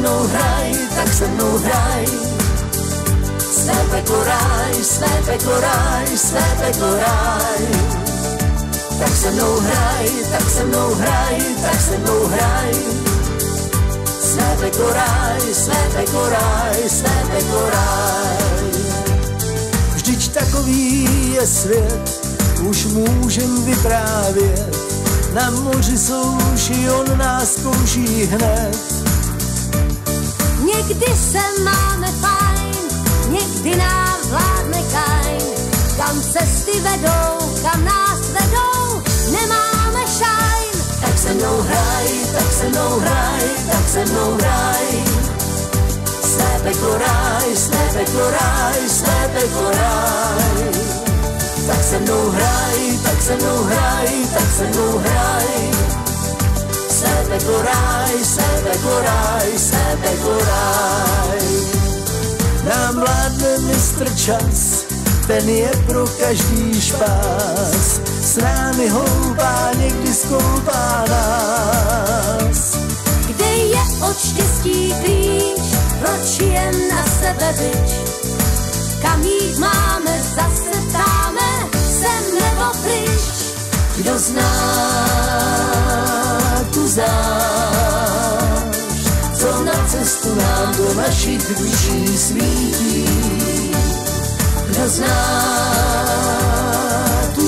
mnou hraj, tak se mnou hraj. Své peklo ráj, své peklo ráj, své peklo ráj. Tak se mnou hraj, tak se mnou hraj, tak se mnou hraj. Své peklo ráj, své peklo ráj, své peklo ráj. Vždyť takový je svět, už můžem vyprávět. Na moři souši, on nás zkouší hned. Někdy se máme fajn, někdy nám vládne kajn. Kam cesty vedou, kam nás vedou, nemáme šajn. Tak se mnou hraj, tak se mnou hraj, tak se mnou hraj. Své peklo ráj, své peklo ráj, své peklo ráj. Tak se mnou hraj, tak se mnou hraj, tak se mnou hraj. Své peklo ráj, své peklo ráj, své peklo ráj. Nám vládne mistr čas, ten je pro každý špás. S námi houpá, někdy skoupá nás. Kde je od štěstí klíč, proč jen na sebe byč? Kam jít máme, zase ptáme, sem nebo pryč. Kdo zná tu zášť, co na cestu nám do našich duší svítí. Kdo zná tu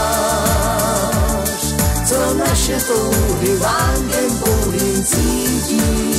tvář, co naše touhy vánkem pouhým cítí.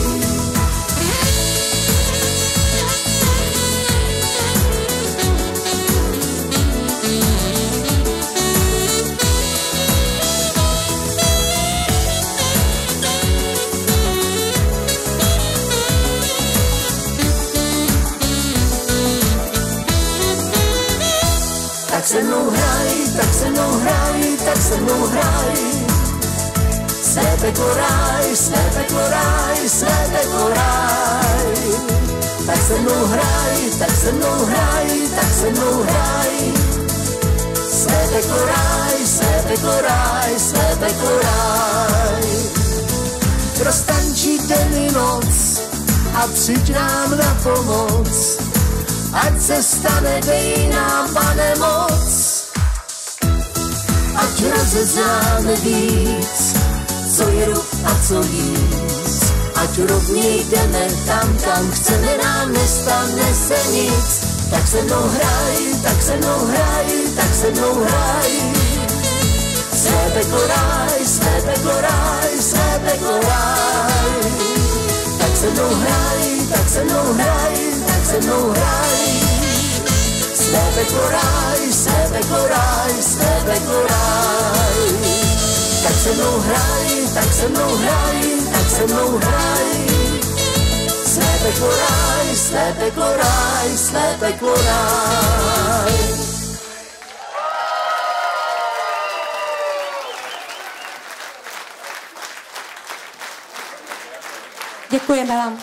Tak se mnou hraj, tak se mnou hraj, tak se mnou hraj. Své peklo ráj, své peklo ráj, své peklo ráj. Tak se mnou hraj, tak se mnou hraj, tak se mnou hraj. Své peklo ráj, své peklo ráj, své peklo ráj. Roztančí den i noc a přijď nám na pomoc. Ať se stane, dej nám, Pane, moc. Ať rozeznáme víc, co je ruch a co jíc. Ať rovně jdeme tam, kam chceme, nám nestane se nic. Tak se mnou hraj, tak se mnou hraj, tak se mnou hraj. Své peklo ráj, své peklo ráj, své peklo ráj. Tak se mnou hraj, tak se mnou hraj, tak se mnou hraj. Své peklo ráj, své peklo ráj, své peklo ráj. Tak se mnou hraj, tak se mnou hraj, tak se mnou hraj. Své peklo ráj, své peklo ráj, své peklo ráj. Děkujeme vám.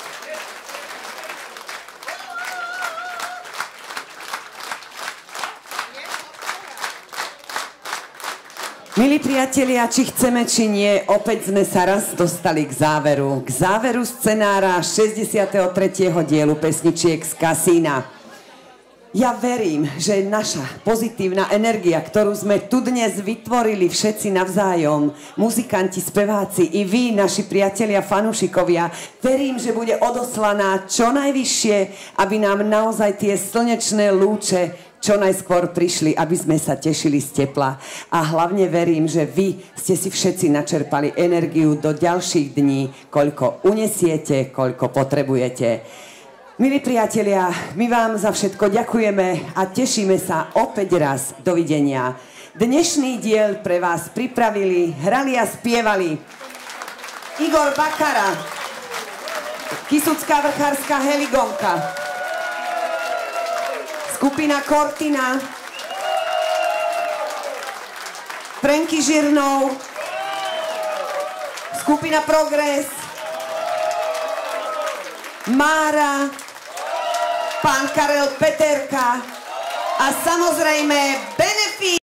Milí priatelia, či chceme, či nie, opäť sme sa raz dostali k záveru scenára 63. dielu pesničiek z Kasína. Ja verím, že naša pozitívna energia, ktorú sme tu dnes vytvorili všetci navzájom, muzikanti, speváci i vy, naši priatelia, fanúšikovia, verím, že bude odoslaná čo najvyššie, aby nám naozaj tie slnečné lúče čo najskôr prišli, aby sme sa tešili z tepla. A hlavne verím, že vy ste si všetci načerpali energiu do ďalších dní, koľko unesiete, koľko potrebujete. Milí priatelia, my vám za všetko ďakujeme a tešíme sa opäť raz. Dovidenia. Dnešný diel pre vás pripravili, hrali a spievali Igor Bakara, Kysucká vrchárska Heligonka, skupina Cortina, Franky Žirnov, skupina Progres, Mára, pán Karel Peterka a samozrejme Benefit.